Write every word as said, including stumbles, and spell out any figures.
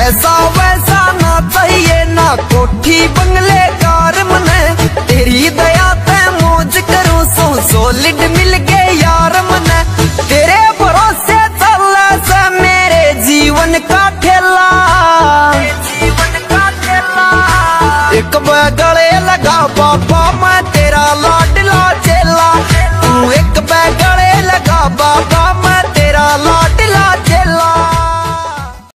ऐसा वैसा ना चाहिए ना कोठी बंगले कार मने, तेरी दया ते मौज करूं सो सॉलिड मिल गए यार मने। तेरे भरोसे चल से मेरे जीवन का ठेला, जीवन का ठेला। एक गले लगा पापा